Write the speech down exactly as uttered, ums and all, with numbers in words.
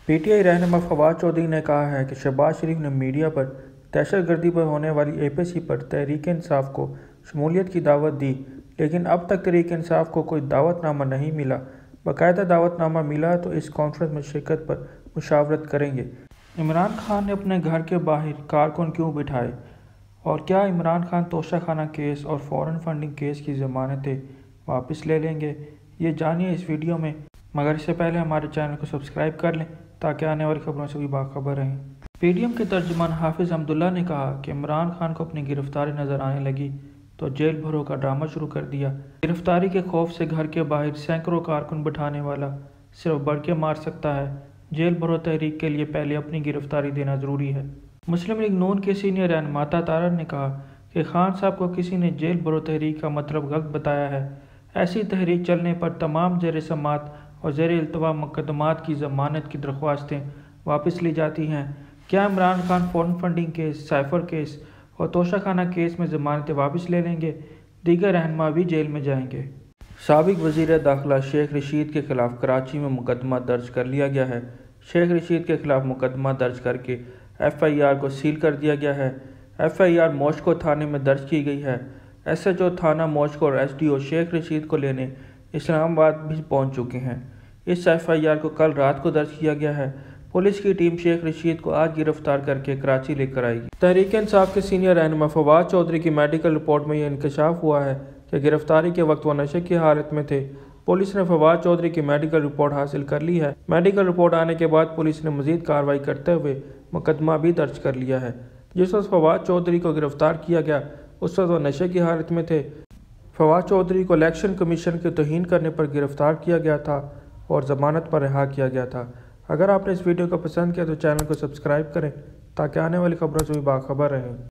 P T I رہنما فواد چودھری نے کہا ہے کہ شہباز شریف نے میڈیا پر دہشت گردی پر ہونے والی اے پی سی پر تحریک انصاف کو شمولیت کی دعوت دی، لیکن اب تک تحریک انصاف کو کوئی دعوت نامہ نہیں ملا۔ باقاعدہ دعوت نامہ ملا تو اس کانفرنس میں شرکت پر مشاورت کریں گے۔ عمران خان نے اپنے گھر کے باہر کارکن کیوں بٹھائے، اور کیا عمران خان توشہ خانہ کیس اور فارن فنڈنگ کیس کی ضمانتیں واپس لے لیں گے؟ یہ جانیے اس ویڈیو میں، مگر اس سے پہلے ہمارے چینل کو سبسکرائب کر لیں تاکہ آنے والی خبروں سے بھی باخبر رہیں۔ پی ڈی ایم کے ترجمان حافظ حمداللہ نے کہا کہ عمران خان کو اپنی گرفتاری نظر آنے لگی تو جیل بھرو کا ڈرامہ شروع کر دیا۔ گرفتاری کے خوف سے گھر کے باہر سینکڑوں کارکن بٹھانے والا صرف بڑکے مار سکتا ہے۔ جیل بھرو تحریک کے لیے پہلے اپنی گرفتاری دینا ضروری ہے۔ مسلم لیگ نون کے سینئر رہنما عطا طاہر نے کہا کہ خان صاحب کو کسی نے جیل بھرو تحریک کا مطلب غلط بتایا ہے۔ ایسی تحریک چلنے پر تمام زیر سماعت اور زیر التوا مقدمات کی ضمانت کی درخواستیں واپس لی جاتی ہیں۔ کیا Imran Khan foreign funding case, cipher case اور توشہ خانہ کیس میں ضمانتیں واپس لے لیں گے؟ دیگر رہنما بھی جیل میں جائیں گے۔ سابق وزیر داخلہ شیخ رشید کے خلاف کراچی میں مقدمہ درج کر لیا گیا ہے۔ شیخ رشید کے خلاف مقدمہ درج کر کے ایف آئی آر کو سیل کر دیا گیا ہے۔ ایف آئی آر موشکو تھانے میں درج کی گئی ہے۔ ایس ایچ او تھانہ موشکو اور S D O Sheikh Rashid کو لینے اسلام آباد بھی پہنچ چکے ہیں۔ اس ایف آئی آر کو کل رات کو درج کیا گیا ہے۔ پولیس کی ٹیم شیخ رشید کو آج گرفتار کر کے کراچی لے کر آئے گی۔ تحریک انصاف کے سینئر رہنما فواد چودھری کی میڈیکل رپورٹ میں یہ انکشاف ہوا ہے کہ گرفتاری کے وقت وہ نشے کی حالت میں تھے۔ پولیس نے فواد چودھری کی میڈیکل رپورٹ حاصل کر لی ہے۔ میڈیکل رپورٹ آنے کے بعد پولیس نے مزید کارروائی کرتے ہوئے مقدمہ بھی درج کر لیا ہے۔ جس وقت فواد چودھری کو گرفتار کیا گیا اس وقت وہ نشے کی حالت میں تھے۔ فواد چودھری کو الیکشن کمیشن کی توہین کرنے پر گرفتار کیا گیا تھا اور ضمانت پر رہا کیا گیا تھا۔ اگر آپ نے اس ویڈیو کو پسند کیا تو چینل کو سبسکرائب کریں تاکہ آنے والی خبروں سے بھی باخبر رہیں۔